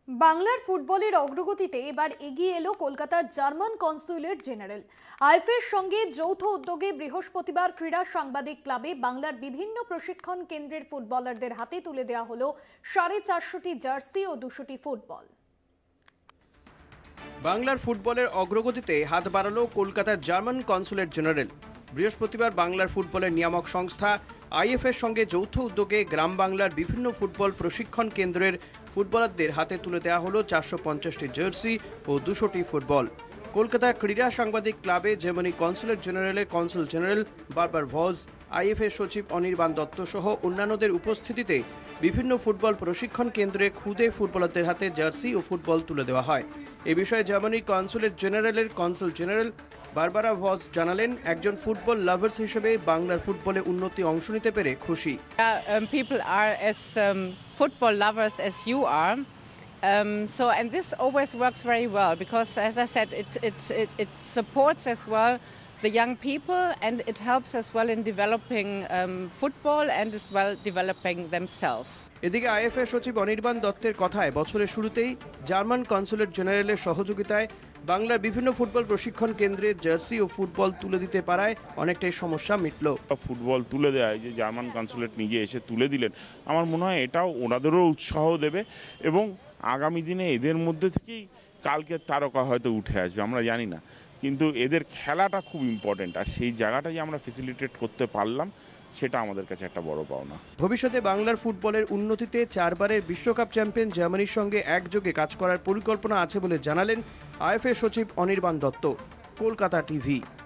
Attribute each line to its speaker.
Speaker 1: বাংলার ফুটবলের অগ্রগতিতে এবার এগিয়ে এলো কলকাতার জার্মান কনস্যুলেট জেনারেল। আইএফএর সঙ্গে যৌথ উদ্যোগে বৃহস্পতিবার ক্রীড়া সাংবাদিক ক্লাবে বাংলার বিভিন্ন প্রশিক্ষণ কেন্দ্রের ফুটবলারদের হাতে তুলে দেওয়া হলো 450টি জার্সি ও 200টি ফুটবল।
Speaker 2: বাংলার ফুটবলের অগ্রগতিতে হাত বাড়ালো কলকাতার জার্মান কনস্যুলেট জেনারেল। বৃহস্পতিবার বাংলার ফুটবলের নিয়ামক সংস্থা আইএফের সঙ্গে যৌথ উদ্যোগে গ্রাম বাংলার বিভিন্ন ফুটবল প্রশিক্ষণ কেন্দ্রের ফুটবলারদের হাতে তুলে দেওয়া হলো 450টি জার্সি ও 200টি ফুটবল। কলকাতা ক্রীড়া সাংবাদিক ক্লাবে যেমনি কনস্যুলেট জেনারেলের কনসাল জেনারেল বারবার ভজ, আইএফএ সচিব অনির্বাণ দত্ত সহ অন্যান্যদের উপস্থিতিতে বিভিন্ন ফুটবল প্রশিক্ষণ কেন্দ্রে খুদে ফুটবলারদের হাতে জার্সি ও ফুটবল তুলে দেওয়া হয়। এ বিষয়ে জার্মানি কনস্যুলেট জেনারেলের কনসাল জেনারেল বারবারা ভজ জানালেন, একজন ফুটবল লাভার্স হিসেবে বাংলার ফুটবলে উন্নতি অংশ নিতে পেরে খুশি।
Speaker 3: People are as football lovers as you are. And this always works very well because, as I said, it supports as well the young people, and it helps as well in developing football and as well developing themselves.
Speaker 2: এদিকে IFA সচিব অনির্বাণ দত্তের কথায় বছরের শুরুতেই German consulate জেনারেলের সহযোগিতায় বাংলার বিভিন্ন ফুটবল প্রশিক্ষণ কেন্দ্রে জার্সি ও ফুটবল তুলে দিতে পারায় অনেকটাই সমস্যা মিটল।
Speaker 4: ফুটবল তুলে দেয় যে জার্মান কনস্যুলেট নিজে এসে তুলে দিলেন, আমার মনে হয় এটাও ওনাদেরও উৎসাহ দেবে এবং আগামী দিনে এদের মধ্যে থেকেই কালকের তারকা হয়তো উঠে আসবে, আমরা জানি না, কিন্তু এদের খেলাটা খুব ইম্পর্টেন্ট, আর সেই জায়গাটা যে আমরা ফেসিলিটেট করতে পারলাম সেটা আমাদের কাছে একটা বড় পাওনা।
Speaker 2: ভবিষ্যতে বাংলার ফুটবলের উন্নতিতে 4 বারের বিশ্বকাপ চ্যাম্পিয়ন জার্মানির সঙ্গে একযোগে কাজ করার পরিকল্পনা আছে বলে জানালেন আইএফএ সচিব অনির্বাণ দত্ত। কলকাতা টিভি।